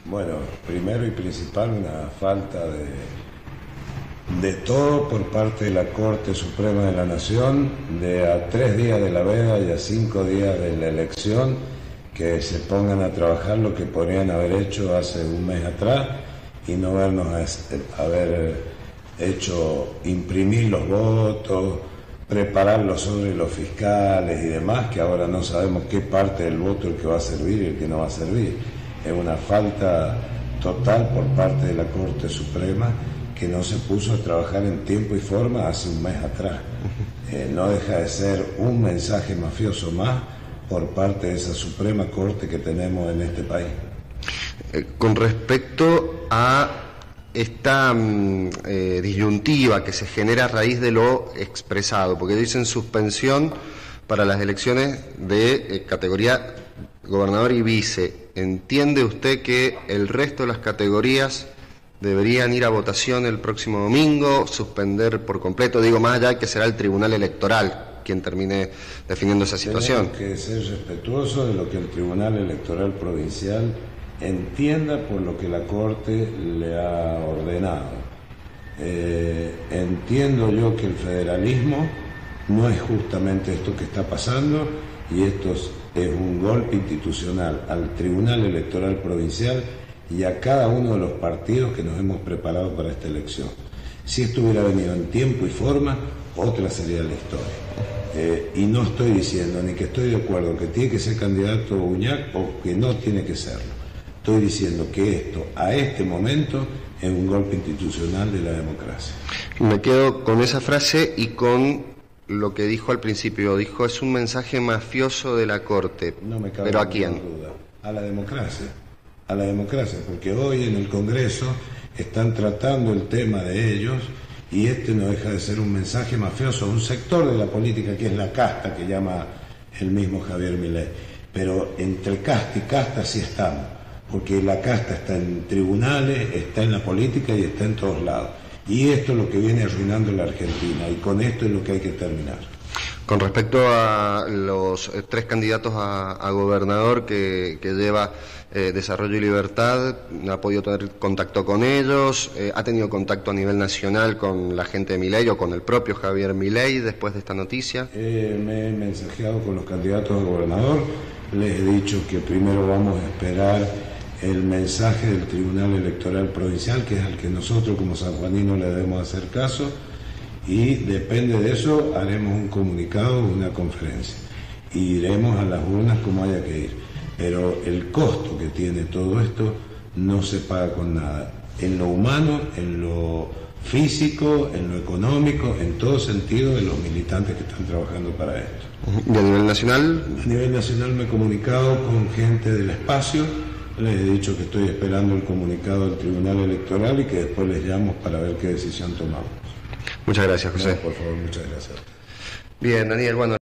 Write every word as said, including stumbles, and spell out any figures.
Bueno, primero y principal una falta de, de todo por parte de la Corte Suprema de la Nación, de a tres días de la veda y a cinco días de la elección, que se pongan a trabajar lo que podrían haber hecho hace un mes atrás y no vernos a, a haber hecho imprimir los votos, prepararlos sobre los fiscales y demás, que ahora no sabemos qué parte del voto el que va a servir y el que no va a servir. Es una falta total por parte de la Corte Suprema, que no se puso a trabajar en tiempo y forma hace un mes atrás. Eh, no deja de ser un mensaje mafioso más por parte de esa Suprema Corte que tenemos en este país. Eh, con respecto a esta eh, disyuntiva que se genera a raíz de lo expresado, porque dicen suspensión para las elecciones de eh, categoría gobernador y vice, ¿entiende usted que el resto de las categorías deberían ir a votación el próximo domingo, suspender por completo? Digo, más allá de que será el Tribunal Electoral quien termine definiendo esa situación. Tenemos que ser respetuosos de lo que el Tribunal Electoral Provincial entienda por lo que la Corte le ha ordenado. Eh, entiendo yo que el federalismo no es justamente esto que está pasando, y esto es, es un golpe institucional al Tribunal Electoral Provincial y a cada uno de los partidos que nos hemos preparado para esta elección. Si esto hubiera venido en tiempo y forma, otra sería la historia. Eh, y no estoy diciendo ni que estoy de acuerdo que tiene que ser candidato Uñac o que no tiene que serlo. Estoy diciendo que esto, a este momento, es un golpe institucional de la democracia. Me quedo con esa frase y con lo que dijo al principio. Dijo, es un mensaje mafioso de la Corte. No me cabe ¿Pero a quién? duda. A la democracia. A la democracia, porque hoy en el Congreso están tratando el tema de ellos, y este no deja de ser un mensaje mafioso a un sector de la política que es la casta, que llama el mismo Javier Milei. Pero entre casta y casta sí estamos, porque la casta está en tribunales, está en la política y está en todos lados. Y esto es lo que viene arruinando la Argentina, y con esto es lo que hay que terminar. Con respecto a los eh, tres candidatos a, a gobernador que, que lleva eh, Desarrollo y Libertad, ¿ha podido tener contacto con ellos? Eh, ¿Ha tenido contacto a nivel nacional con la gente de Milei o con el propio Javier Milei después de esta noticia? Eh, me he mensajeado con los candidatos a gobernador, les he dicho que primero vamos a esperar el mensaje del Tribunal Electoral Provincial, que es al que nosotros como sanjuaninos le debemos hacer caso, y depende de eso haremos un comunicado, una conferencia, y iremos a las urnas como haya que ir. Pero el costo que tiene todo esto no se paga con nada, en lo humano, en lo físico, en lo económico, en todo sentido, de los militantes que están trabajando para esto. ¿Y a nivel nacional? A nivel nacional me he comunicado con gente del espacio, les he dicho que estoy esperando el comunicado del Tribunal Electoral y que después les llamo para ver qué decisión tomamos. Muchas gracias, José. No, por favor, muchas gracias. Bien, Daniel, bueno.